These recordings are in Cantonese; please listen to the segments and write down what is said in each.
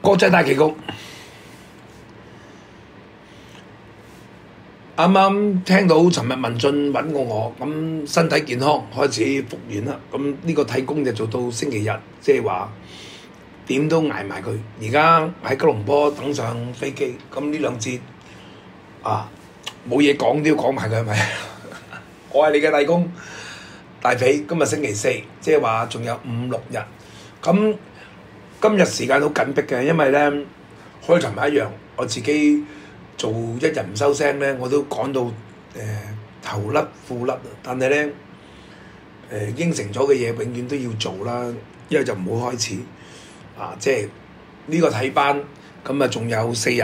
國際大棋局，啱啱聽到尋日文進揾過我，咁身體健康開始復原啦。咁呢個體工就做到星期日，即係話點都捱埋佢。而家喺吉隆坡等上飛機，咁呢兩節冇嘢講都要講埋佢係咪？我係你嘅弟工大肥，今日星期四，即係話仲有5、6日。咁今日時間好緊迫嘅，因為咧開頭咪一樣，我自己做一日唔收聲咧，我都講到頭甩褲甩，但係咧應承咗嘅嘢永遠都要做啦，因為就唔好開始即係呢個體班，咁啊仲有4日。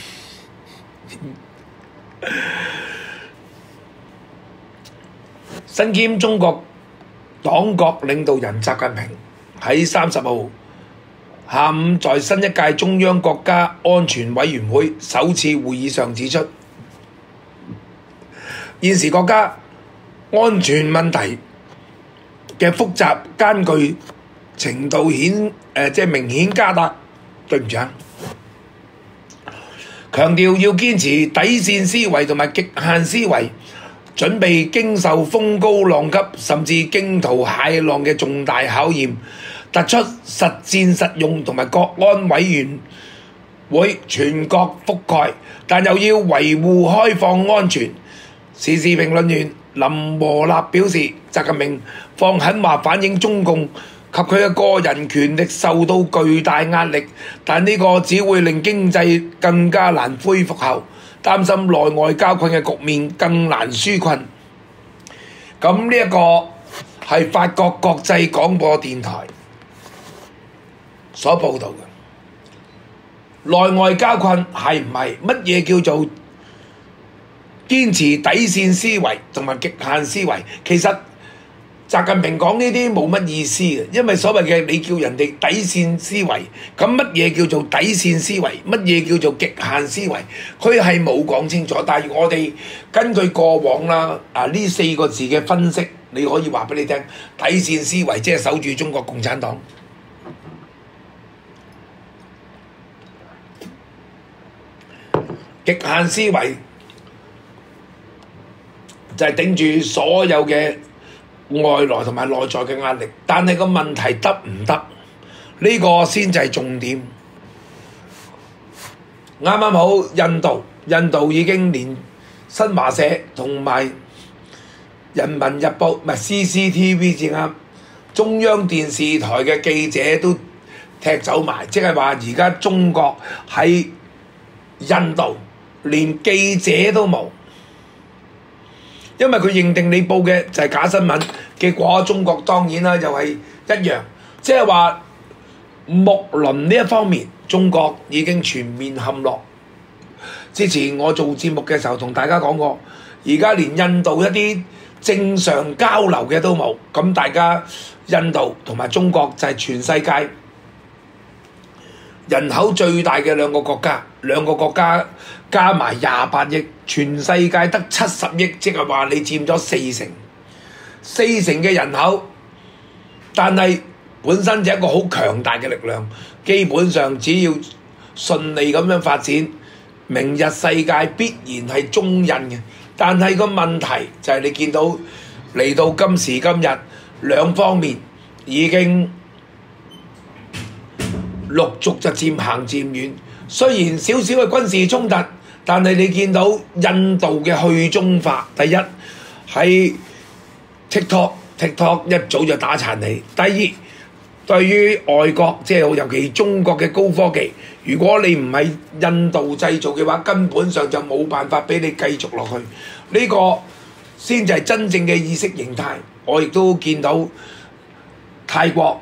身兼中國黨國領導人習近平喺30號下午在新一屆中央國家安全委員會首次會議上指出，現時國家安全問題嘅複雜艱巨程度明顯加大。對唔住啊！強調要堅持底線思維同埋極限思維，準備經受風高浪急甚至驚濤駭浪嘅重大考驗，突出實戰實用同埋國安委員會全國覆蓋，但又要維護開放安全。時事評論員林和立表示，習近平放狠話反映中共及佢嘅個人權力受到巨大壓力，但呢個只會令經濟更加難恢復後，擔心內外交困嘅局面更難紓困。咁呢一個係法國國際廣播電台所報導嘅。內外交困係唔係乜嘢叫做堅持底線思維同埋極限思維？其實習近平講呢啲冇乜意思嘅，因為所謂嘅你叫人哋底線思維，咁乜嘢叫做底線思維？乜嘢叫做極限思維？佢係冇講清楚。但係我哋根據過往啦，呢4個字嘅分析，你可以話俾你聽，底線思維即係守住中國共產黨。極限思維就係頂住所有嘅外來同埋內在嘅壓力，但係個問題得唔得？呢個先至係重點。啱啱好印度已經連新華社同埋人民日報唔係 CCTV 至啱，中央電視台嘅記者都踢走埋，即係話而家中國喺印度連記者都冇。因為佢認定你報嘅就係假新聞，結果中國當然啦，又係一樣，即係話睦鄰呢一方面，中國已經全面陷落。之前我做節目嘅時候同大家講過，而家連印度一啲正常交流嘅都冇，咁大家印度同埋中國就係全世界人口最大嘅兩個國家加埋28億，全世界得70億，即係話你佔咗4成嘅人口，但係本身就係一個好強大嘅力量，基本上只要順利咁樣發展，明日世界必然係中印嘅。但係個問題就係你見到嚟到今時今日，兩方面已經陸續就漸行漸遠，雖然少少嘅軍事衝突，但係你見到印度嘅去中化，第一喺 TikTok 一早就打殘你；第二對於外國，即係尤其中國嘅高科技，如果你唔係印度製造嘅話，根本上就冇辦法俾你繼續落去。呢個先至係真正嘅意識形態。我亦都見到泰國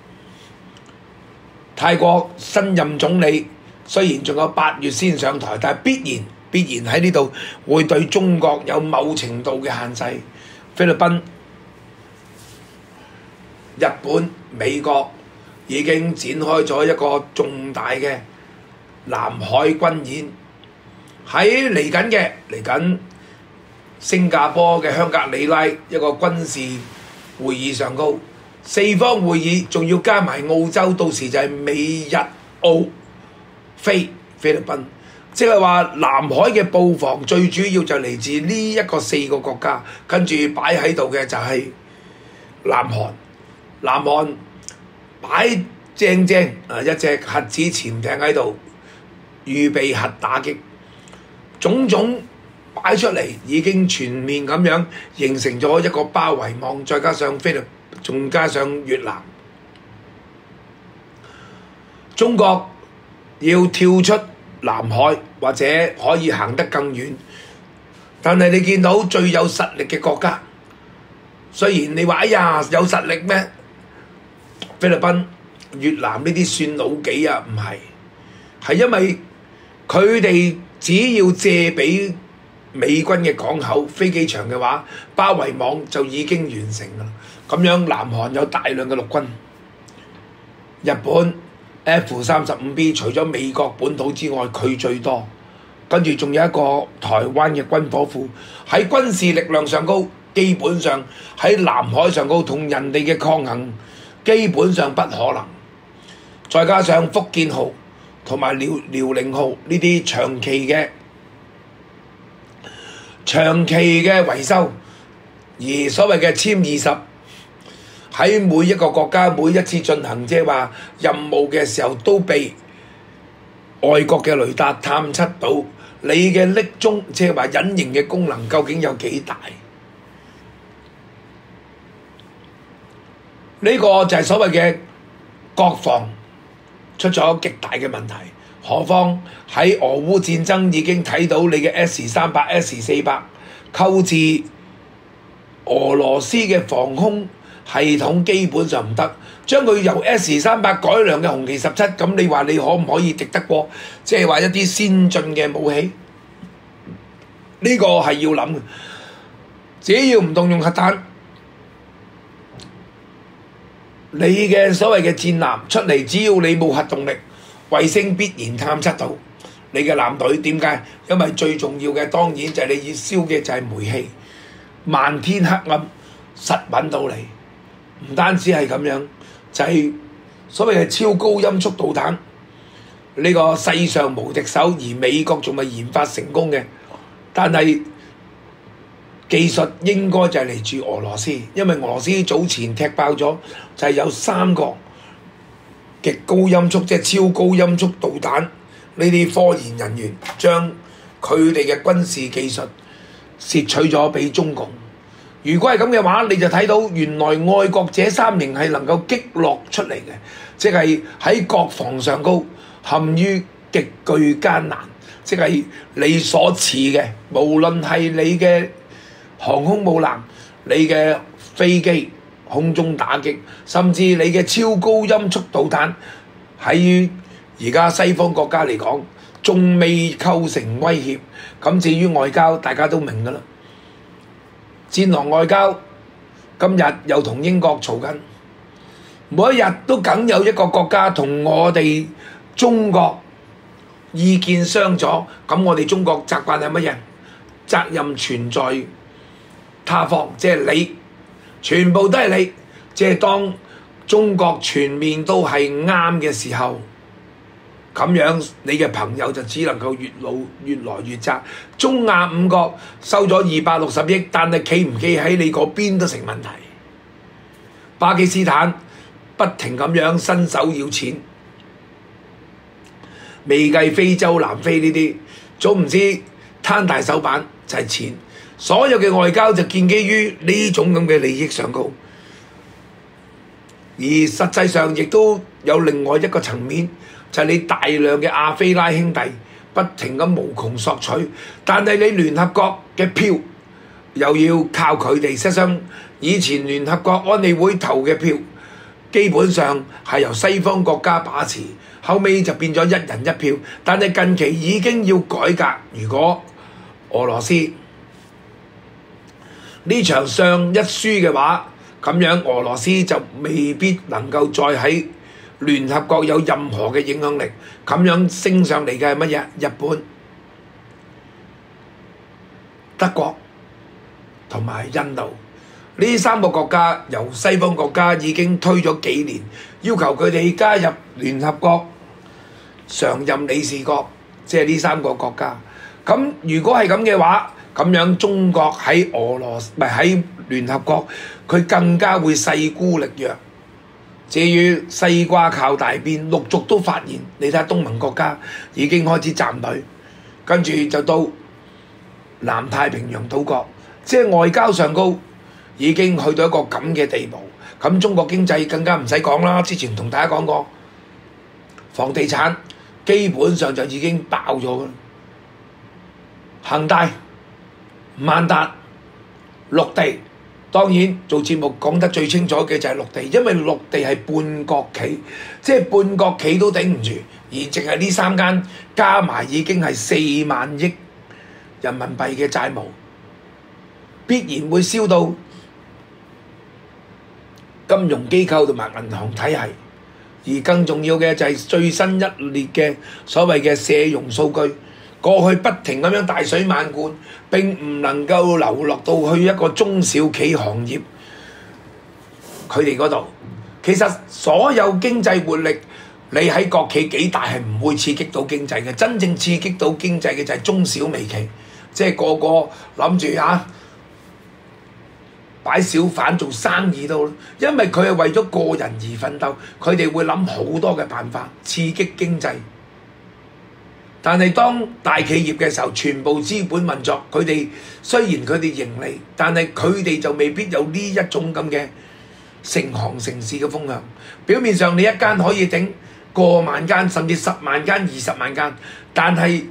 新任總理雖然仲有8月先上台，但係必然喺呢度會對中國有某程度嘅限制。菲律賓、日本、美國已經展開咗一個重大嘅南海軍演，喺嚟緊新加坡嘅香格里拉一個軍事會議上高，4方會議仲要加埋澳洲，到時就係美日澳菲律賓，即係話南海嘅布防最主要就嚟自呢一個4個國家，跟住擺喺度嘅就係南韓。南韓擺正一隻核子潛艇喺度，預備核打擊，種種擺出嚟已經全面咁樣形成咗一個包圍網，再加上仲加上越南，中國要跳出南海或者可以行得更遠，但係你見到最有實力嘅國家，雖然你話哎呀有實力咩？菲律賓、越南呢啲算老幾啊？唔係，係因為佢哋只要借俾美軍嘅港口、飛機場嘅話，包圍網就已經完成啦。咁樣南韓有大量嘅陸軍，日本 F-35B 除咗美國本土之外，佢最多，跟住仲有一個台灣嘅軍火庫，喺軍事力量上高，基本上喺南海上高同人哋嘅抗衡，基本上不可能。再加上福建號同埋遼寧號呢啲長期嘅維修，而所謂嘅殲20喺每一個國家每一次進行即係話任務嘅時候，都被外國嘅雷達探測到你嘅匿蹤，即係話隱形嘅功能究竟有幾大？呢個就係所謂嘅國防出咗極大嘅問題。何況喺俄烏戰爭已經睇到你嘅 S-300、S-400購置俄羅斯嘅防空系統基本上唔得，將佢由 S-300改良嘅紅旗17，咁你話你可唔可以敵得過？即係話一啲先進嘅武器，呢個係要諗嘅。只要唔動用核彈，你嘅所謂嘅戰艦出嚟，只要你冇核動力，衛星必然探測到你嘅艦隊。點解？因為最重要嘅當然就係你要燒嘅就係煤氣，漫天黑暗實揾到你。唔單止係咁樣，就係所謂嘅超高音速導彈，呢個世上無敵手，而美國仲未研發成功嘅，但係技術應該就係嚟自俄羅斯，因為俄羅斯早前踢爆咗，就係有3個極高音速，即係超高音速導彈，呢啲科研人員將佢哋嘅軍事技術竊取咗俾中共。如果係咁嘅話，你就睇到原來愛國者3型係能夠擊落出嚟嘅，即係喺國防上高陷於極具艱難，即係你所持嘅，無論係你嘅航空母艦、你嘅飛機空中打擊，甚至你嘅超高音速導彈，喺而家西方國家嚟講，仲未構成威脅。咁至於外交，大家都明㗎啦。戰狼外交今日又同英國嘈緊，每一日都梗有一個國家同我哋中國意見相左，咁我哋中國習慣係乜嘢？責任存在他方，即係你，全部都係你。即係當中國全面都係啱嘅時候，咁樣你嘅朋友就只能夠越來越窄。中亞5國收咗260億，但係企唔企喺你嗰邊都成問題。巴基斯坦不停咁樣伸手要錢，未計非洲、南非呢啲，總唔知攤大手板就係錢。所有嘅外交就建基於呢種咁嘅利益上高，而實際上亦都有另外一個層面。就係你大量嘅亞非拉兄弟不停咁無窮索取，但係你聯合國嘅票又要靠佢哋。實際上以前聯合國安理會投嘅票基本上係由西方國家把持，後尾就變咗一人一票。但係近期已經要改革，如果俄羅斯呢場仗一輸嘅話，咁樣俄羅斯就未必能夠再喺聯合國有任何嘅影響力。咁樣升上嚟嘅係乜嘢？日本、德國同埋印度呢3個國家，由西方國家已經推咗幾年，要求佢哋加入聯合國， 常任理事國，即係呢3個國家。咁如果係咁嘅話，咁樣中國喺喺聯合國，佢更加會勢孤力弱。至於西瓜靠大邊，陸續都發現，你睇下東盟國家已經開始站隊，跟住就到南太平洋島國，即係外交上高已經去到一個咁嘅地步。咁中國經濟更加唔使講啦，之前同大家講過，房地產基本上就已經爆咗㗎啦。恒大、萬達、綠地，當然做節目講得最清楚嘅就係綠地，因為綠地係半國企，即係半國企都頂唔住，而淨係呢3間加埋已經係4萬億人民幣嘅債務，必然會燒到金融機構同埋銀行體系。而更重要嘅就係最新一列嘅所謂嘅社融數據，過去不停咁樣大水漫灌，並唔能夠流落到去一個中小企行業佢哋嗰度。其實所有經濟活力，你喺國企幾大係唔會刺激到經濟嘅，真正刺激到經濟嘅就係中小微企，即係個個諗住擺小販做生意都，因為佢係為咗個人而奮鬥，佢哋會諗好多嘅辦法刺激經濟。但係當大企業嘅時候，全部資本運作，佢哋雖然佢哋盈利，但係佢哋就未必有呢一種咁嘅成行成市嘅風向。表面上你一間可以頂過萬間，甚至10萬間、20萬間，但係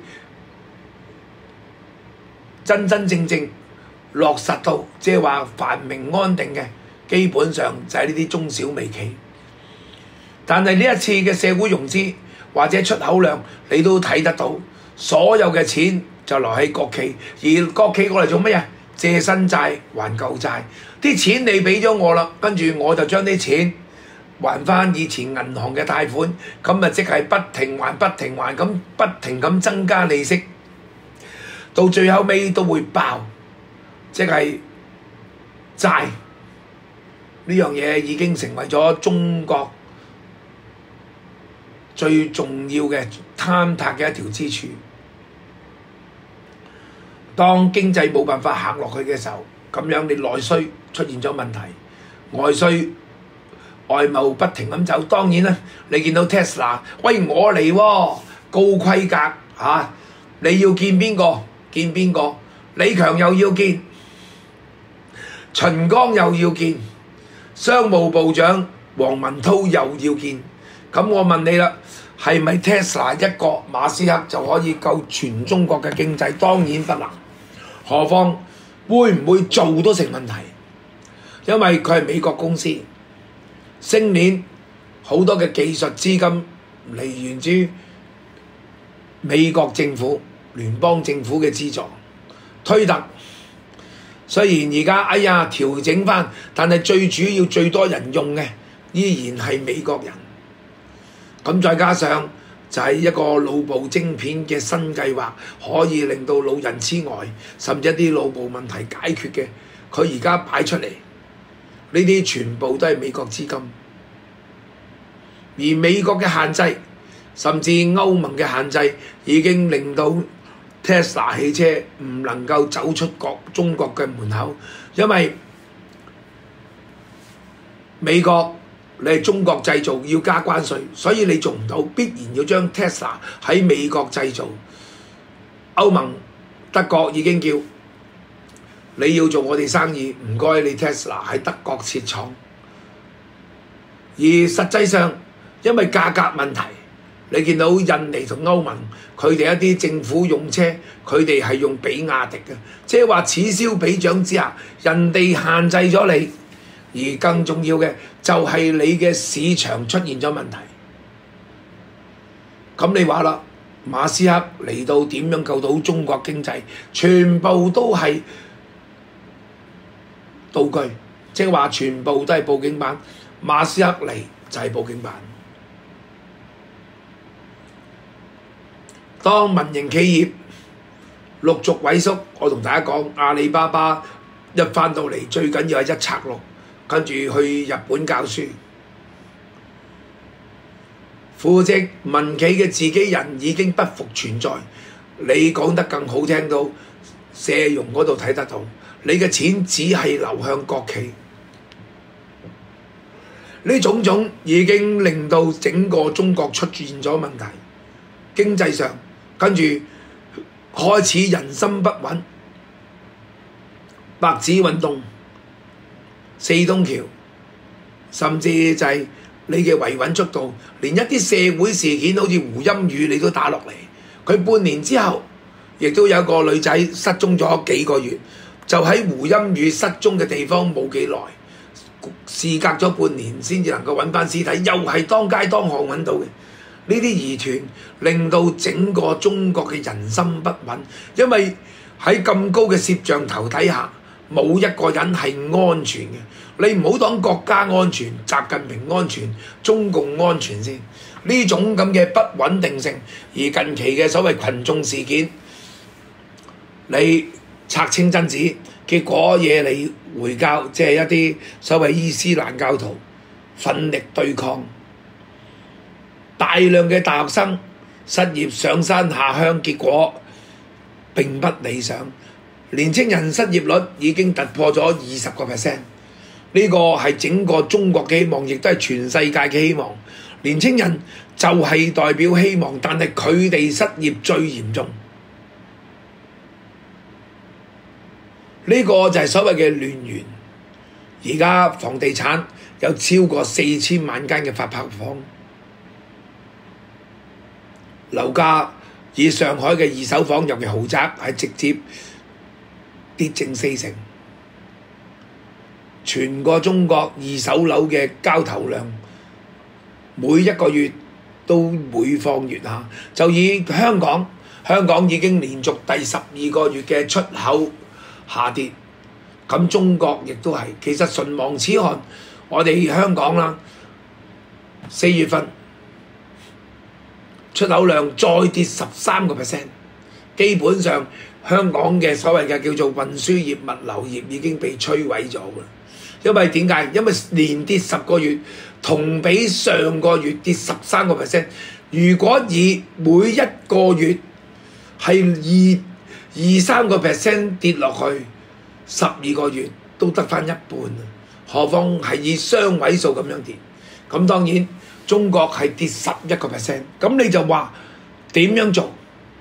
真真正正落實到即係話繁榮安定嘅，基本上就係呢啲中小微企。但係呢一次嘅社會融資或者出口量，你都睇得到，所有嘅錢就留喺國企，而國企過嚟做乜嘢？借新債還舊債，啲錢你俾咗我啦，跟住我就將啲錢還翻以前銀行嘅貸款，咁啊即係不停還不停還，咁不停咁增加利息，到最後尾都會爆。即係債呢樣嘢已經成為咗中國最重要嘅坍塌嘅一條支柱。當經濟冇辦法行落去嘅時候，咁樣你內需出現咗問題，外需外貿不停咁走。當然啦，你見到 Tesla， 喂我嚟喎，高規格嚇，你要見邊個？見邊個？李強又要見。秦剛又要見，商務部長王文濤又要見，咁我問你啦，係咪 Tesla 一個馬斯克就可以救全中國嘅經濟？當然不能，何況會唔會做都成問題，因為佢係美國公司，星鏈好多嘅技術資金嚟源於美國政府、聯邦政府嘅資助，推特。雖然而家調整翻，但係最主要最多人用嘅依然係美國人。咁再加上就係一個腦部晶片嘅新計劃，可以令到老人痴呆，甚至一啲腦部問題解決嘅，佢而家擺出嚟，呢啲全部都係美國資金。而美國嘅限制，甚至歐盟嘅限制，已經令到Tesla 汽車唔能夠走出中國嘅門口，因為美國你係中國製造要加關稅，所以你做唔到，必然要將 Tesla 喺美國製造。歐盟德國已經叫你要做我哋生意，唔該你 Tesla 喺德國設廠。而實際上因為價格問題，你見到印尼同歐盟佢哋一啲政府用車，佢哋係用比亞迪嘅，即係話此消彼長之下，人哋限制咗你，而更重要嘅就係你嘅市場出現咗問題。咁你話啦，馬斯克嚟到點樣救到中國經濟？全部都係道具，即係話全部都係報警版。馬斯克嚟就係報警版。當民營企業陸續萎縮，我同大家講，阿里巴巴一返到嚟，最緊要係一拆六，跟住去日本教書。 扶植民企嘅自己人已經不復存在。你講得更好聽到，社融嗰度睇得到，你嘅錢只係流向國企。呢種種已經令到整個中國出現咗問題，經濟上跟住開始人心不穩，白紙運動、四通橋，甚至就係你嘅維穩速度，連一啲社會事件好似胡鑫宇你都打落嚟。佢半年之後，亦都有個女仔失蹤咗幾個月，就喺胡鑫宇失蹤嘅地方冇幾耐，事隔咗半年先至能夠揾翻屍體，又係當街當巷揾到嘅。呢啲疑團令到整個中國嘅人心不穩，因為喺咁高嘅攝像頭底下，冇一個人係安全嘅。你唔好當國家安全、習近平安全、中共安全先。呢種咁嘅不穩定性，而近期嘅所謂群眾事件，你拆清真寺，結果惹嚟回教，即係一啲所謂伊斯蘭教徒奮力對抗，大量嘅大學生失業上山下鄉，結果並不理想。年青人失業率已經突破咗20%，呢個係整個中國嘅希望，亦都係全世界嘅希望。年青人就係代表希望，但係佢哋失業最嚴重。呢個就係所謂嘅亂源。而家房地產有超過4000萬間嘅發拍房，樓價以上海嘅二手房尤其豪宅係直接跌剩40%。全個中國二手樓嘅交投量每一個月都每況愈下。就以香港已經連續第12個月嘅出口下跌，咁中國亦都係。其實唇亡齒寒，我哋香港啦，4月份出口量再跌13%，基本上香港嘅所謂嘅叫做運輸業、物流業已經被摧毀咗㗎。因為點解？因為連跌10個月，同比上個月跌13%。如果以每一個月係2-3% 跌落去，12個月都得返一半啊！何況係以雙位數咁樣跌。咁當然中國係跌11%。咁你就話點樣做？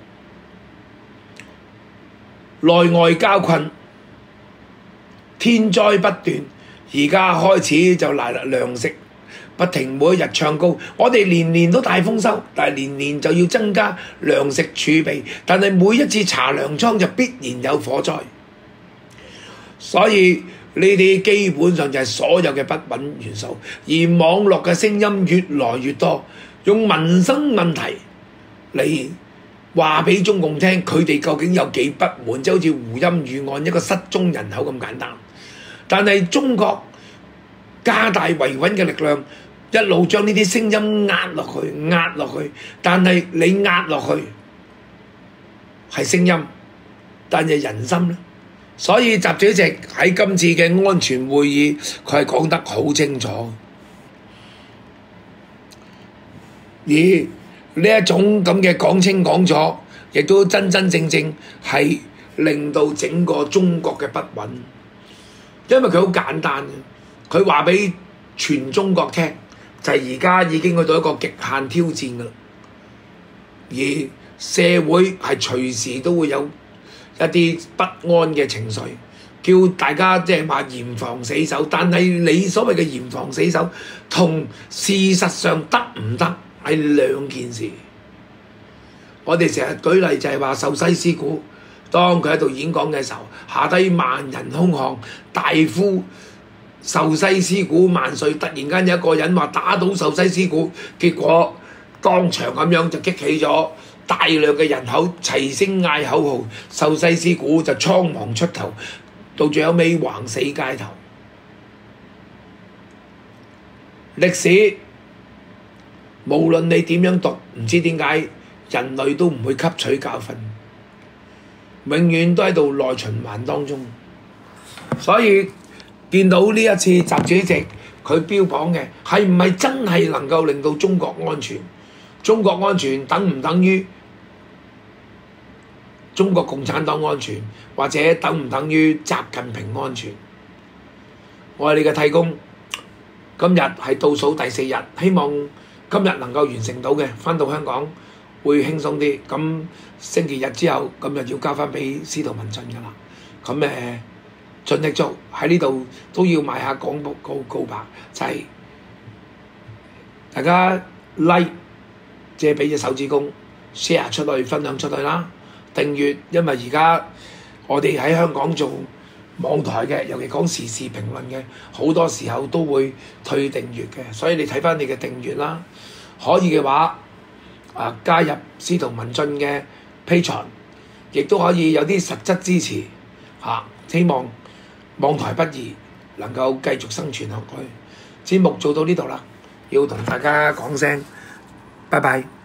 內外交困，天災不斷。而家開始就糧食不停每一日唱高，我哋年年都大豐收，但係年年就要增加糧食儲備，但係每一次查糧倉就必然有火災，所以呢啲基本上就係所有嘅不穩元素。而網絡嘅聲音越來越多，用民生問題嚟話俾中共聽，佢哋究竟有幾不滿，即係好似胡鑫宇案一個失蹤人口咁簡單。但係中國加大維穩嘅力量，一路將呢啲聲音壓落去。但係你壓落去係聲音，但係人心咧。所以習主席喺今次嘅安全會議，佢係講得好清楚。而呢一種咁嘅講清講楚，亦都真真正正係令到整個中國嘅不穩。因為佢好簡單嘅，佢話俾全中國聽，就係而家已經去到一個極限挑戰㗎啦。而社會係隨時都會有一啲不安嘅情緒，叫大家即係話嚴防死守。但係你所謂嘅嚴防死守，同事實上得唔得係兩件事。我哋成日舉例就係話壽西師古。當佢喺度演講嘅時候，下低萬人空巷，大呼壽西師古萬歲！突然間有一個人話打倒壽西師古，結果當場咁樣就激起咗大量嘅人口齊聲嗌口號，壽西師古就倉皇出頭，到最後尾橫死街頭。歷史無論你點樣讀，唔知點解人類都唔會吸取教訓。永遠都喺度內循環當中，所以見到呢一次習主席佢標榜嘅係唔係真係能夠令到中國安全？ 中國安全等唔等於中國共產黨安全，或者等唔等於習近平安全？我係你嘅替工，今日係倒數第4日，希望今日能夠完成到嘅，返到香港會輕鬆啲。咁星期日之後，咁就要交翻俾司徒文進㗎啦。咁盡力做喺呢度都要賣下廣告牌，就係、大家 like 即係俾隻手指公 share 出去，分享出去啦。訂閱，因為而家我哋喺香港做網台嘅，尤其講時事評論嘅，好多時候都會退訂閱嘅，所以你睇翻你嘅訂閱啦。可以嘅話，加入司徒文進嘅 Patreon， 亦都可以有啲實質支持嚇。希望網台不易能夠繼續生存落去。節目做到呢度啦，要同大家講聲拜拜。